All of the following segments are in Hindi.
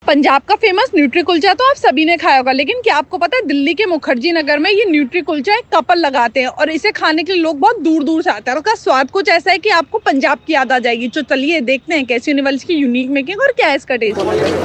पंजाब का फेमस न्यूट्री कुलचा तो आप सभी ने खाया होगा, लेकिन क्या आपको पता है दिल्ली के मुखर्जी नगर में ये न्यूट्री कुलचा एक कपल लगाते हैं और इसे खाने के लिए लोग बहुत दूर दूर से आते हैं। और उसका स्वाद कुछ ऐसा है कि आपको पंजाब की याद आ जाएगी। तो चलिए देखते हैं कैसी होने वाली इसकी यूनिक मेकिंग और क्या है इसका टेस्ट।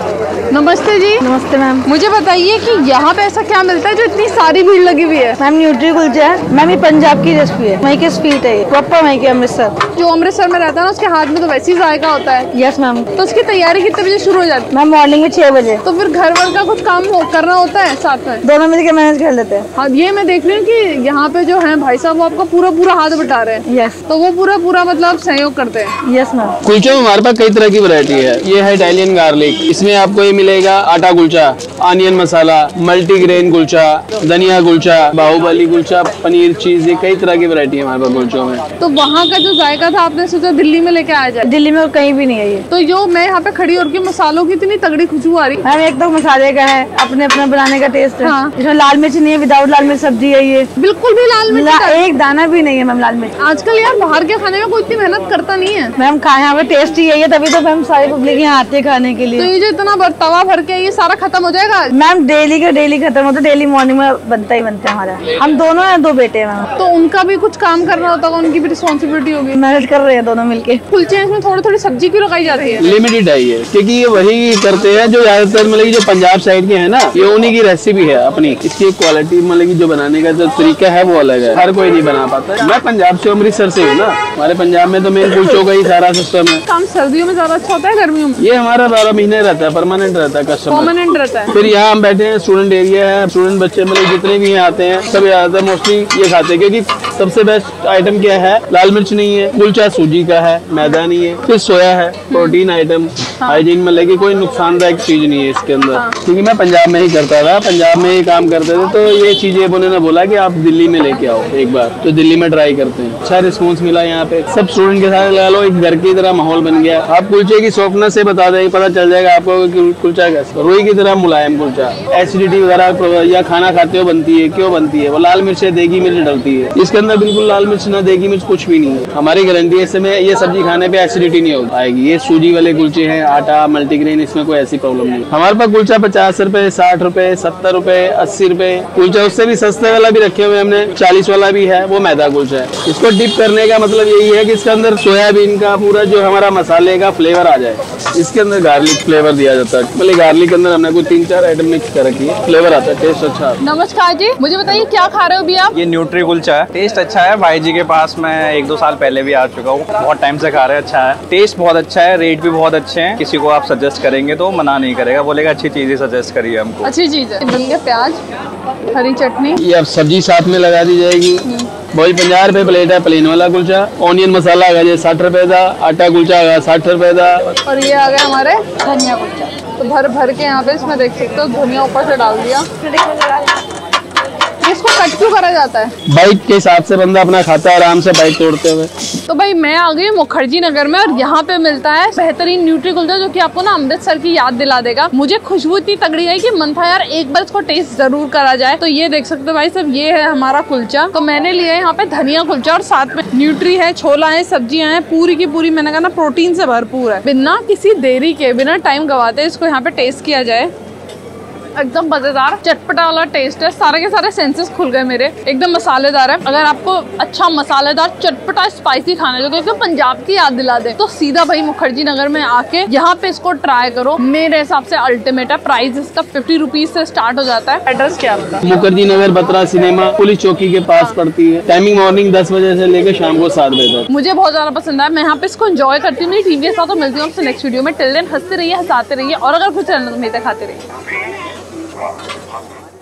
नमस्ते जी। नमस्ते मैम। मुझे बताइए कि यहाँ पे ऐसा क्या मिलता है जो इतनी सारी भीड़ लगी हुई है? मैम न्यूट्री कुलचा है मैम, ये पंजाब की रेसिपी है, वहीं के स्वीट है, प्रॉपर वहीं के अमृतसर। जो अमृतसर में रहता है ना उसके हाथ में तो वैसे ही जायका होता है। Yes ma'am. तो उसकी तैयारी कितने बजे शुरू हो जाती है? मैम मॉर्निंग में 6 बजे। तो फिर घर वर का कुछ काम करना होता है साथ में? दोनों मिलकर मैनेज कर लेते हैं। हाँ, ये मैं देख रही हूँ कि यहाँ पे जो है भाई साहब वो आपका पूरा हाथ बटा रहे हैं। यस। तो वो पूरा मतलब सहयोग करते हैं। Yes ma'am. कुलचे में हमारे पास कई तरह की वैरायटी है। ये है इटालियन गार्लिक, इसमें आपको ये मिलेगा आटा कुलचा, ऑनियन मसाला, मल्टीग्रेन कुलचा, धनिया कुलचा, बाहुबली कुलचा, पनीर चीज, ये कई तरह की वैरायटी है हमारे पास कुलचों में। तो वहाँ का जो जायका था आपने सोचा दिल्ली में लेके आया जाए? दिल्ली में कहीं भी नहीं है ये। तो जो मैं यहाँ पे खड़ी होकर मसालों की इतनी तगड़ी खुशबू आ रही है। मैम एक तो मसाले का है, अपने अपना बनाने का टेस्ट है। हाँ। इसमें लाल मिर्च नहीं है, विदाउट लाल मिर्च सब्जी है ये। बिल्कुल भी लाल मिर्च एक दाना भी नहीं है मैम लाल मिर्च। आजकल यार बाहर के खाने में कोई इतनी मेहनत करता नहीं है। मैम खाए यहाँ पे टेस्ट ही है, तभी तो मैम सारी पब्लिक यहाँ आती है खाने के लिए। तो ये जो इतना तवा भर के ये सारा खत्म हो जाएगा? मैम डेली का डेली खत्म होता है, डेली मॉर्निंग में बनता ही बनता है हमारा। हम दोनों हैं, 2 बेटे हैं मैम। तो उनका भी कुछ काम करना होता है, उनकी भी रिस्पॉन्सिबिलिटी होगी। मैनेज कर रहे हैं दोनों मिलके। कुलचे में थोड़ी सब्जी क्यों लगाई जाती है? लिमिटेड है ये, क्योंकि ये वही करते हैं जो ज्यादातर मतलब जो पंजाब साइड के है ना, ये उन्हीं की रेसिपी है अपनी। इसकी क्वालिटी मतलब जो बनाने का जो तरीका है वो अलग है, हर कोई नहीं बना पाता। मैं पंजाब से अमृतसर से हूँ ना, हमारे पंजाब में तो मेन कुलचों का ही सारा सिस्टम है। काम सर्दियों में ज्यादा अच्छा होता है गर्मियों में? ये हमारा 12 महीने रहता है, परमानेंट रहता है कस्टमर, परमानेंट रहता है। फिर यहाँ हम बैठे हैं, स्टूडेंट एरिया है, स्टूडेंट बच्चे मतलब जितने भी यहाँ आते हैं सब ज्यादातर मोस्टली ये खाते हैं, क्योंकि सबसे बेस्ट आइटम क्या है, लाल मिर्च नहीं है, कुलचा सूजी का है, मैदा नहीं है, फिर सोया है, प्रोटीन आइटम, हाइजीन में लगी, कोई नुकसानदायक चीज नहीं है इसके अंदर। क्योंकि मैं पंजाब में ही करता था, पंजाब में ही काम करते थे, तो ये चीजें उन्होंने बोला कि आप दिल्ली में लेके आओ एक बार, तो दिल्ली में ट्राई करते हैं। अच्छा रिस्पॉन्स मिला यहाँ पे, सब स्टूडेंट के साथ लगा लो, एक घर की तरह माहौल बन गया। आप कुलचे की सॉफ्टनेस से बता दें, पता चल जाएगा आपको कि कुलचा कैसा, रुई की तरह मुलायम कुलचा। एसिडिटी वगैरह या खाना खाते हो बनती है, क्यों बनती है? वो लाल मिर्च है, देगी मिर्च डलती है, इसके अंदर बिल्कुल लाल मिर्च ना देगी मिर्च कुछ भी नहीं है। हमारी गारंटी है, इसमें ये सब्जी खाने पे एसिडिटी नहीं आएगी। ये सूजी वाले कुलचे हैं, आटा मल्टीग्रेन, इसमें कोई ऐसी प्रॉब्लम नहीं। हमारे पास कुलचा 50 रुपए, 60 रुपए, 70 रुपए, 80 रुपए कुलचा। उससे भी सस्ते वाला भी रखे हुए हमने, 40 वाला भी है, वो मैदा कुलचा है। इसको डिप करने का मतलब यही है कि इसके अंदर सोयाबीन का पूरा जो हमारा मसाले का फ्लेवर आ जाए। इसके अंदर गार्लिक फ्लेवर दिया जाता है, मतलब गार्लिक के अंदर हमने कोई 3-4 आइटम मिक्स कर रखी है, फ्लेवर आता है, टेस्ट अच्छा। नमस्कार जी, मुझे बताइए क्या खा रहे हो अभी आप? ये न्यूट्री कुलचा है, टेस्ट अच्छा है। भाई जी के पास मैं 1-2 साल पहले भी आ चुका हूँ, बहुत टाइम से खा रहे हैं, अच्छा है, टेस्ट बहुत अच्छा है, रेट भी बहुत अच्छे हैं। किसी को आप सजेस्ट करेंगे तो मना नहीं करेगा, बोलेगा अच्छी चीज ही सजेस्ट करिए हमको। अच्छी चीज है। प्याज, हरी चटनी, ये अब सब्जी साथ में लगा दी जाएगी। वही 50 रुपए प्लेट है प्लेन वाला कुलचा। ऑनियन मसाला आ गया 60 रुपए का, आटा कुलचा आ गया 60 रुपए का, और ये आ गया हमारे धनिया कुलचा। तो भर के यहाँ पे इसमें देख सकते हो धनिया ऊपर से डाल दिया। इसको कट क्यों करा जाता है? बाइट के हिसाब से बंदा अपना खाता है आराम से बाइट तोड़ते हुए। तो भाई मैं आ गई मुखर्जी नगर में और यहाँ पे मिलता है बेहतरीन न्यूट्री कुलचा, जो कि आपको ना अमृतसर की याद दिला देगा। मुझे खुशबू इतनी तगड़ी आई कि मन था यार एक बार इसको टेस्ट जरूर करा जाए। तो ये देख सकते हो भाई सब, ये है हमारा कुलचा। तो मैंने लिया है यहाँ पे धनिया कुलचा और साथ में न्यूट्री है, छोला है, सब्जियां हैं, पूरी की पूरी मैंने कहा ना प्रोटीन से भरपूर है। बिना किसी देरी के, बिना टाइम गवाते इसको यहाँ पे टेस्ट किया जाए। एकदम मजेदार चटपटा वाला टेस्ट है, सारे के सारे सेंसेस खुल गए मेरे। एकदम मसालेदार है। अगर आपको अच्छा मसालेदार चटपटा स्पाइसी खाना है जो एकदम पंजाब की याद दिला दे, तो सीधा भाई मुखर्जी नगर में आके यहाँ पे इसको ट्राई करो। मेरे हिसाब से अल्टीमेट है। प्राइस इसका 50 रुपीज से स्टार्ट हो जाता है। एड्रेस क्या है? मुखर्जी नगर, बत्रा सिनेमा, पुलिस चौकी के पास पड़ती है। टाइमिंग मॉर्निंग 10 बजे से लेकर शाम को 7 बजे तक। मुझे बहुत ज्यादा पसंद है, मैं यहाँ पे इसको एंजॉय करती हूँ। मेरी टीम के साथ तो मिलती हूँ आपसे नेक्स्ट वीडियो में। टिल देन हंसते रहिए, हंसाते रहिए, और अगर कुछ चैनल में खाते रहिए।